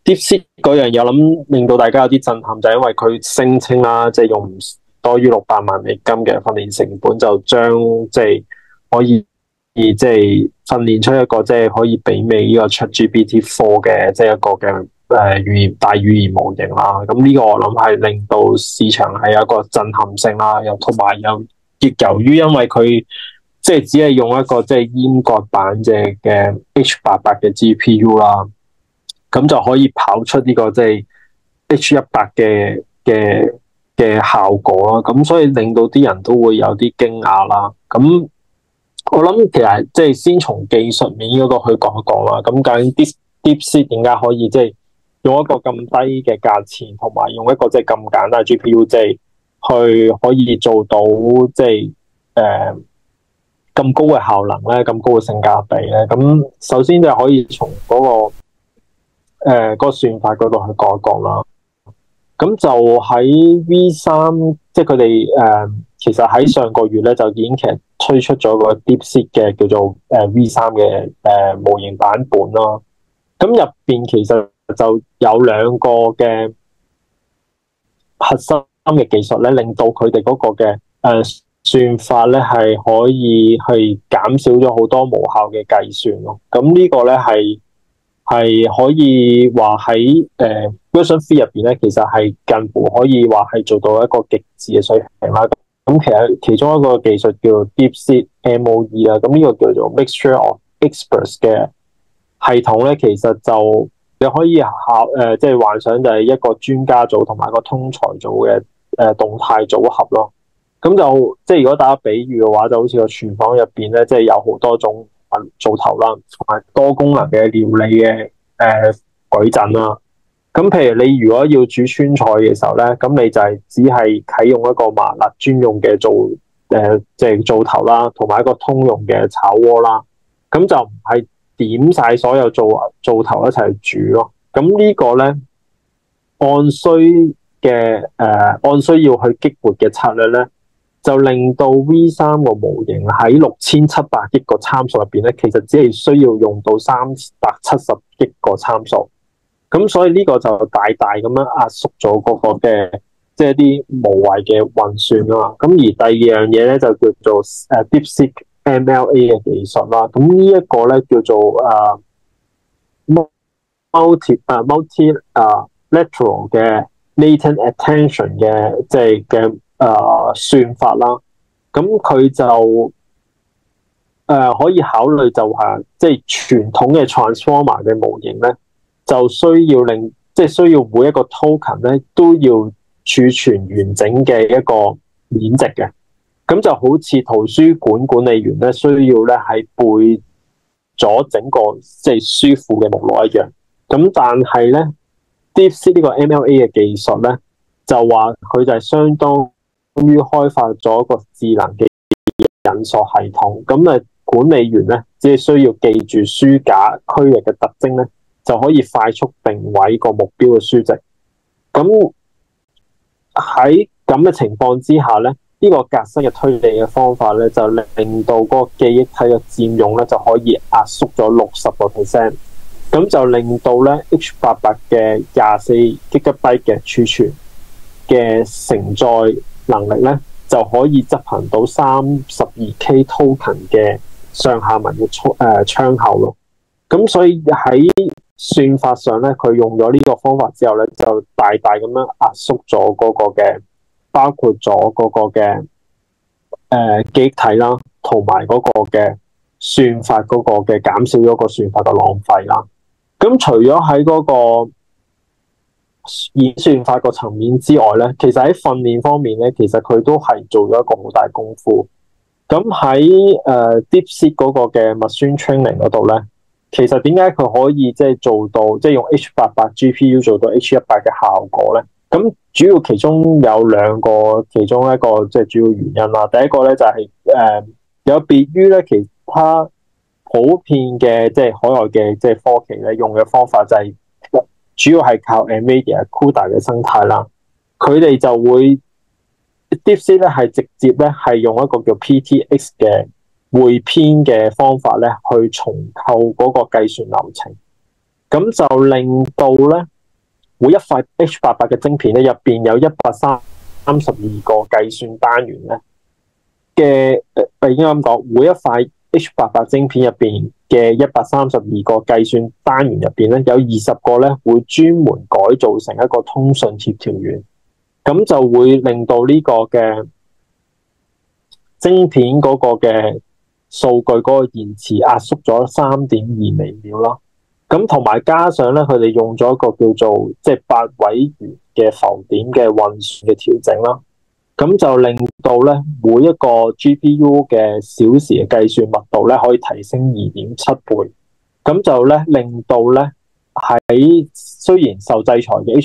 DeepSeek 嗰樣嘢，我諗令到大家有啲震撼，就係因為佢聲稱啦，即係用唔多於$600萬嘅訓練成本，就將即係可以即係訓練出一個即係可以媲美呢個 ChatGPT 4嘅即係一個嘅大語言模型啦。咁呢個我諗係令到市場係有一個震撼性啦，又同埋亦由於因為佢即係只係用一個即係閹割版嘅H88嘅 GPU 啦。咁就可以跑出呢個即係 H100嘅效果啦，咁所以令到啲人都會有啲驚訝啦。咁我諗其實即係先從技術面嗰度去講一講啦。咁究竟 DeepSeek 點解可以即係用一個咁低嘅價錢，同埋用一個即係咁簡單嘅 GPU，即係去可以做到即係咁高嘅效能咧，咁高嘅性價比咧？咁首先就可以從嗰嗰個算法嗰度去講一講啦。咁就喺 V3，即係佢哋其實喺上個月咧就已經其實推出咗個 DeepSeek 嘅叫做V3嘅模型版本啦。咁入邊其實就有兩個嘅核心嘅技術咧，令到佢哋嗰個嘅算法咧係可以去減少咗好多無效嘅計算咯。咁呢個咧係可以話喺Version 3入邊咧，其實係近乎可以話係做到一個極致嘅水平啦。咁其實其中一個技術叫做 DeepSeek MOE 啦，咁呢個叫做 Mixture of Experts 嘅系統咧，其實就你可以即係幻想就係一個專家組同埋一個通才組嘅動態組合咯。咁就即係如果打個比喻嘅話，就好似個廚房入邊咧，即係有好多種灶頭啦，同埋多功能嘅料理嘅矩陣啦。咁譬如你如果要煮川菜嘅時候咧，咁你就係只係啟用一個麻辣專用嘅即係灶頭啦，同埋一個通用嘅炒鍋啦。咁就唔係點晒所有灶頭一齊煮咯。咁呢個咧按需要去激活嘅策略咧，就令到 V3 個模型喺6700億個參數入邊咧，其實只係需要用到370億個參數。咁所以呢個就大大咁樣壓縮咗嗰個嘅即係啲無謂嘅運算啦。咁而第二樣嘢咧就叫做DeepSeek MLA 嘅技術啦。咁呢一個咧叫做multilateral 嘅 latent attention 嘅即係嘅算法啦。咁佢就可以考慮就係即係傳統嘅 transformer 嘅模型咧，就需要需要每一個 token 咧都要儲存完整嘅一個面值嘅。咁就好似圖書館管理員咧需要咧係背咗整個即係書庫嘅目錄一樣。咁但係咧 DeepSeek 呢個 MLA 嘅技術咧就話佢就係相當於開發咗一個智能嘅引述系統。咁管理員咧只係需要記住書架區域嘅特徵咧，就可以快速定位個目標嘅書籍。咁喺咁嘅情況之下咧，呢個革新嘅推理嘅方法咧，就令到嗰個記憶體嘅佔用咧就可以壓縮咗60%。咁就令到咧 H88嘅24 GB 嘅儲存嘅承載能力咧，就可以執行到32K token 嘅上下文嘅窗口咯。咁所以喺算法上咧，佢用咗呢個方法之後咧，就大大咁樣壓縮咗嗰個嘅，包括咗嗰個嘅記憶體啦，同埋嗰個嘅算法嗰個嘅減少咗個算法嘅浪費啦。咁除咗喺嗰個演算法個層面之外咧，其實喺訓練方面咧，其實佢都係做咗一個好大功夫。咁喺DeepSeek 嗰個嘅 machine training 嗰度咧，其實點解佢可以即係做到即係用 H88 GPU 做到 H100嘅效果咧？咁主要其中有兩個，其中一個即係主要原因啦。第一個咧就係有別於咧其他普遍嘅即係海外嘅即係科技咧，用嘅方法就係主要係靠 NVIDIA CUDA 嘅生態啦。佢哋就會 DeepSeek 咧係直接咧係用一個叫 PTX 嘅匯編嘅方法咧去重構嗰個計算流程，咁就令到咧每一塊 H88 嘅晶片咧，入邊有132個計算單元咧嘅，應該咁講，每一塊 H88 晶片入邊嘅132個計算單元入邊咧，有20個咧會專門改造成一個通訊協調元，咁就會令到呢個嘅晶片嗰個嘅數據嗰個延遲壓縮咗3.2微秒啦。咁同埋加上咧，佢哋用咗一個叫做即係8位元嘅浮點嘅運算嘅調整啦。咁就令到咧每一個 GPU 嘅小時嘅計算密度咧可以提升2.7倍。咁就咧令到咧喺雖然受制裁嘅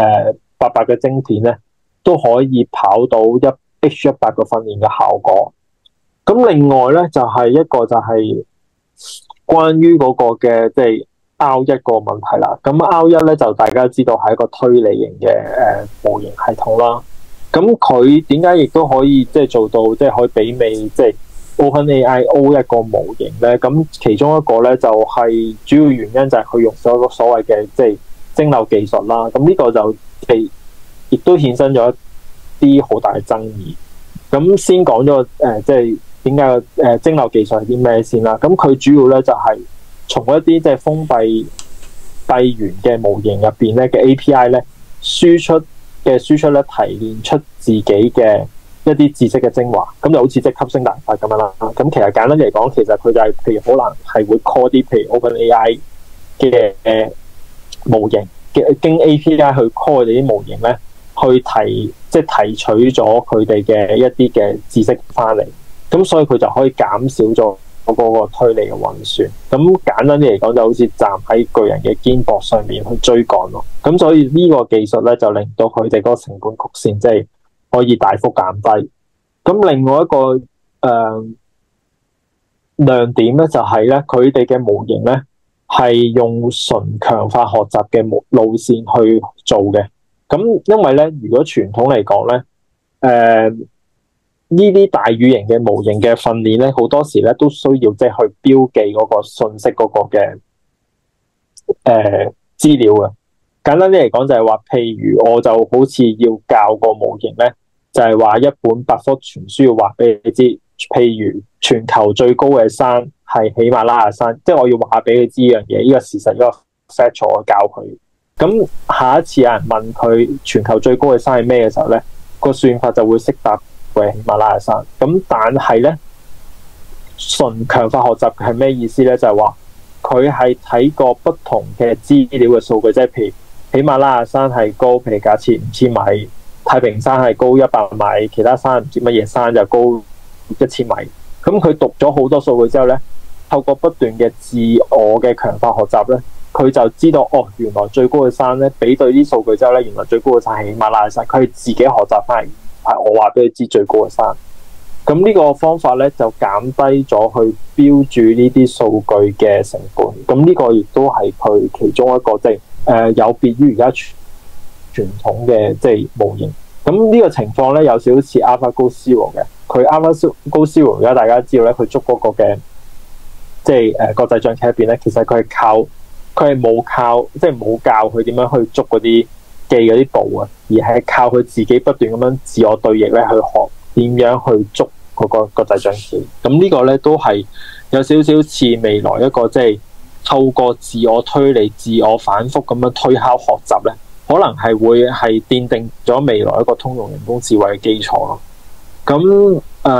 H88 嘅晶片咧都可以跑到H100個訓練嘅效果。咁另外咧就係一個就係關於嗰個嘅即係 R1 個問題啦。咁 R1 咧就大家知道係一個推理型嘅模型系統啦。咁佢點解亦都可以即係做到即係可以媲美即係 OpenAI O1 個模型咧？咁其中一個咧就係主要原因就係佢用咗一個所謂嘅即係蒸餾技術啦。咁呢個就亦都衍生咗一啲好大嘅爭議。咁先講咗即係點解個蒸餾技術係啲咩先啦？咁佢主要咧就係從一啲即係封閉元嘅模型入邊咧嘅 API 咧輸出咧提煉出自己嘅一啲知識嘅精華，咁就好似即係吸星大法咁樣啦。咁其實簡單嚟講，其實佢就係譬如可能係會 call 啲譬如 OpenAI 嘅模型嘅經 API 去 call 佢哋啲模型咧，去提取咗佢哋嘅一啲嘅知識翻嚟，咁所以佢就可以減少咗嗰個推理嘅運算。咁簡單啲嚟講，就好似站喺巨人嘅肩膊上面去追趕咯。咁所以呢個技術咧，就令到佢哋嗰個成本曲線即係可以大幅減低。咁另外一個亮點咧，就係咧佢哋嘅模型咧係用純強化學習嘅路線去做嘅。咁因為咧，如果傳統嚟講咧，呢啲大語型嘅模型嘅訓練咧，好多時咧都需要即係去標記嗰個信息嗰個嘅資料嘅。簡單啲嚟講就係話，譬如我就好似要教個模型咧，就係話一本百科全書要話俾你知，譬如全球最高嘅山係喜馬拉雅山，即係我要話俾你知呢樣嘢，呢個事實，呢個 fact 我教佢。咁下一次有人問佢全球最高嘅山係咩嘅時候咧，個算法就會識答佢係喜馬拉雅山。咁但係咧，純強化學習係咩意思咧？就係話佢係睇過不同嘅資料嘅數據，即係譬如喜馬拉雅山係高，譬如假設5000米，太平山係高100米，其他山唔知乜嘢山就高1000米。咁佢讀咗好多數據之後咧，透過不斷嘅自我嘅強化學習咧，佢就知道原來最高嘅山咧，比對啲數據之後咧，原來最高嘅山係喜馬拉雅山。佢係自己學習翻嚟，係我話俾佢知最高嘅山。咁呢個方法咧就減低咗去標注呢啲數據嘅成本。咁呢個亦都係佢其中一個即係有別於而家傳統嘅即係模型。咁呢個情況咧有少少似 AlphaGo Zero 嘅。佢 AlphaGo Zero 而家大家知道咧，佢捉嗰個嘅即係國際象棋入邊咧，其實佢係冇教佢點樣去捉嗰啲記嗰啲步啊，而係靠佢自己不斷咁樣自我對弈咧去學點樣去捉嗰個國際象棋。咁呢個咧都係有少少似未來一個即係透過自我推理、自我反覆咁樣推敲學習咧，可能係會係奠定咗未來一個通用人工智慧嘅基礎咯。咁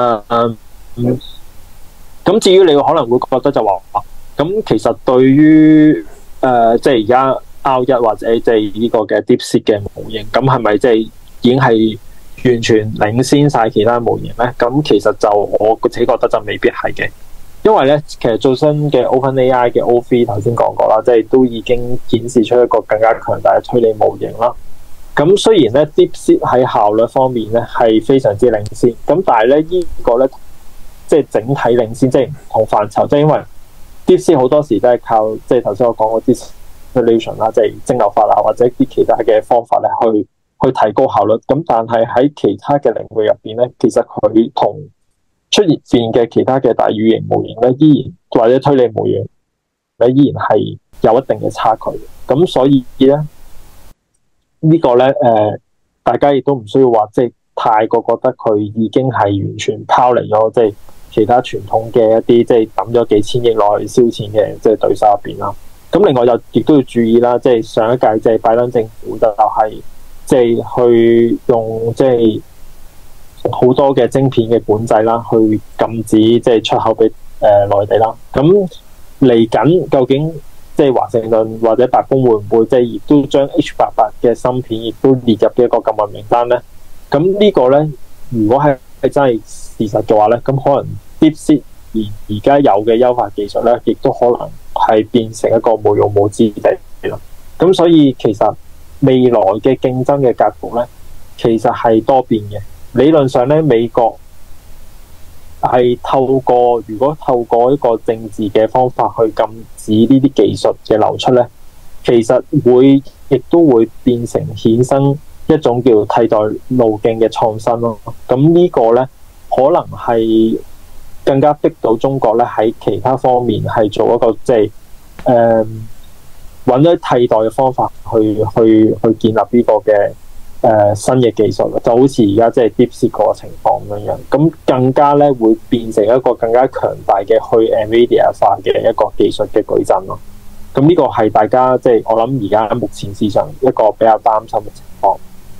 咁至於你可能會覺得就話，咁其實對於即係而家 R1 或者即係呢個嘅 DeepSeek 嘅模型，咁係咪即係已經係完全領先晒其他模型咧？咁其實就我自己覺得就未必係嘅，因為咧其實最新嘅 OpenAI 嘅 O3 頭先講過啦，即係都已經顯示出一個更加強大嘅推理模型啦。咁雖然咧 DeepSeek 喺效率方面咧係非常之領先，咁但係咧呢個咧即係整體領先，即係唔同範疇，即係因為 DeepSeek 好多時都係靠即係頭先我講嗰啲 distillation 啦，即係蒸餾法啊，或者啲其他嘅方法咧去提高效率。咁但係喺其他嘅領域入邊咧，其實佢同出現嘅其他嘅大語型模型咧，依然或者推理模型咧，依然係有一定嘅差距。咁所以咧， 呢個咧大家亦都唔需要話即係太過覺得佢已經係完全拋離咗即係其他傳統嘅一啲即係抌咗幾千億落去燒錢嘅即係對手入邊啦。咁另外又亦都要注意啦，即係上一屆即係拜登政府就係即係去用即係好多嘅晶片嘅管制啦，去禁止即係出口俾內地啦。咁嚟緊究竟即係華盛頓或者白宮會唔會即係亦都將 H88嘅芯片亦都列入嘅一個禁運名單咧？咁呢個咧，如果係真係事實嘅話咧，咁可能 DeepSeek 而家有嘅優化技術咧，亦都可能係變成一個無用武之地咯。咁所以其實未來嘅競爭嘅格局咧，其實係多變嘅。理論上咧，美國係如果透過一個政治嘅方法去禁止呢啲技術嘅流出咧，其實亦都會變成衍生一種叫替代路徑嘅創新咯。咁呢個咧，可能係更加逼到中國咧喺其他方面係做一個即係揾咗替代嘅方法去建立呢個嘅新嘅技術，就好似而家即係 DeepSeek 個情況咁樣，咁更加咧會變成一個更加強大嘅去 NVIDIA 化嘅一個技術嘅矩陣咯。咁呢個係大家即係我諗而家目前市場一個比較擔心嘅情況。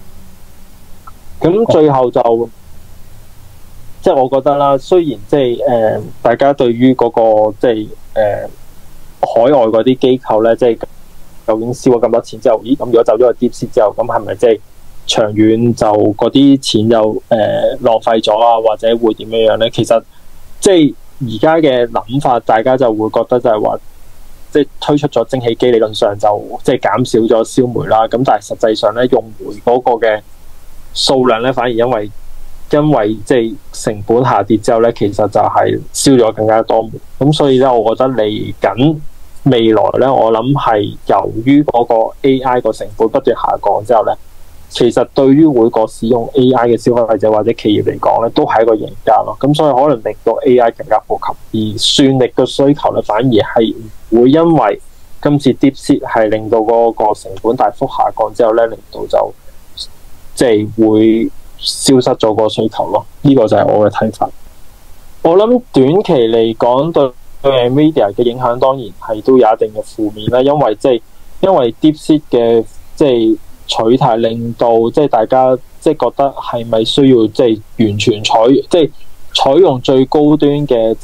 咁最後就即係我覺得啦，雖然即係大家對於嗰個即係海外嗰啲機構咧，即係究竟燒咗咁多錢之後，咁如果走咗去 DeepSeek 之後，咁係咪即係長遠就嗰啲錢就浪費咗啊，或者會點樣咧？其實即係而家嘅諗法，大家就會覺得就係話，即係推出咗蒸汽機，理論上就即係減少咗燒煤啦。咁但係實際上咧，用煤嗰個嘅數量咧，反而因為即係成本下跌之後咧，其實就係燒咗更加多煤。咁所以咧，我覺得嚟緊未來咧，我諗係由於嗰個 AI 個成本不斷下降之後咧，其實對於每個使用 AI 嘅消費者或者企業嚟講咧，都係一個贏家咯。咁所以可能令到 AI 更加普及，而算力嘅需求咧，反而係唔會因為今次 DeepSeek 係令到嗰個成本大幅下降之後咧，令到就即係會消失咗個需求咯。呢個就係我嘅睇法。我諗短期嚟講對 NVIDIA 嘅影響當然係都有一定嘅負面啦，因為 DeepSeek 嘅即係取態令到即係大家即係覺得係咪需要即係完全採用最高端嘅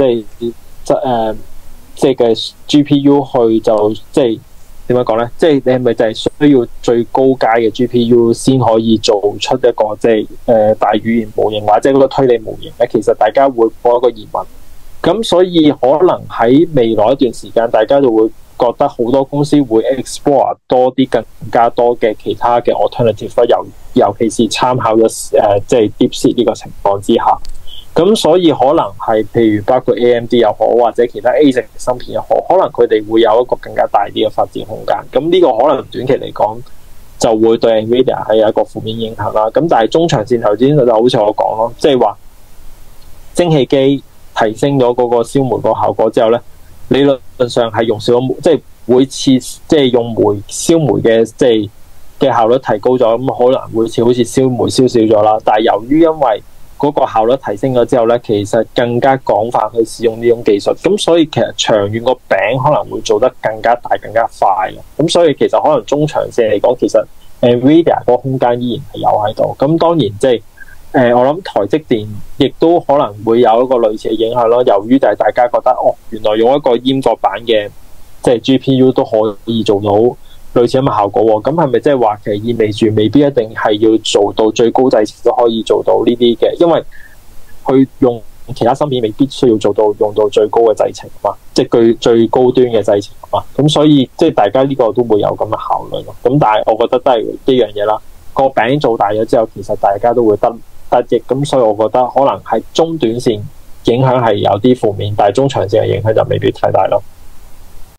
即係嘅 GPU 去就即係點樣講咧？即係你係咪就係需要最高階嘅 GPU 先可以做出一個即係大語言模型或者嗰個推理模型咧？其實大家會抱一個疑問。咁所以可能喺未來一段時間，大家就會覺得好多公司會 explore 多啲更加多嘅其他嘅 alternative， 尤其是參考咗即係 DeepSeek 呢個情況之下。咁所以可能係譬如包括 AMD 又好，或者其他 ASIC 芯片又好，可能佢哋會有一個更加大啲嘅發展空間。咁呢個可能短期嚟講就會對 NVIDIA 係有一個負面影響啦。咁但係中長線頭先就好似我講咯，即係話蒸汽機提升咗嗰個燒煤個效果之後咧，理論上係用少咗煤，即係每次即係用煤燒煤嘅即係嘅效率提高咗，咁可能每次好似燒煤燒少咗啦。但係由於因為嗰個效率提升咗之後咧，其實更加廣泛去使用呢種技術，咁所以其實長遠個餅可能會做得更加大、更加快。咁所以其實可能中長線嚟講，其實 NVIDIA 個空間依然係有喺度。咁當然即係我諗台積電亦都可能會有一個類似嘅影響咯。由於就係大家覺得原來用一個閹割版嘅即係 GPU 都可以做到類似咁嘅效果喎，咁係咪即係話其實意味住未必一定係要做到最高製程都可以做到呢啲嘅？因為佢用其他芯片未必需要做到用到最高嘅製程嘛，即係最高端嘅製程嘛。咁所以即係大家呢個都會有咁嘅考慮咯。咁但係我覺得都係呢樣嘢啦。個餅做大咗之後，其實大家都會得益。咁所以我覺得可能係中短線影響係有啲負面，但係中長線嘅影響就未必太大咯。